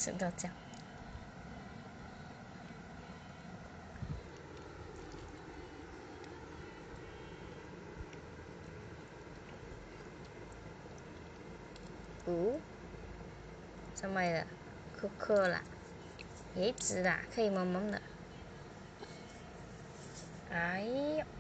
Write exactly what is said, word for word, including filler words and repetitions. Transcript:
只能这样。哦，什么的？可可啦，椰子啦，可以萌萌的。哎呦！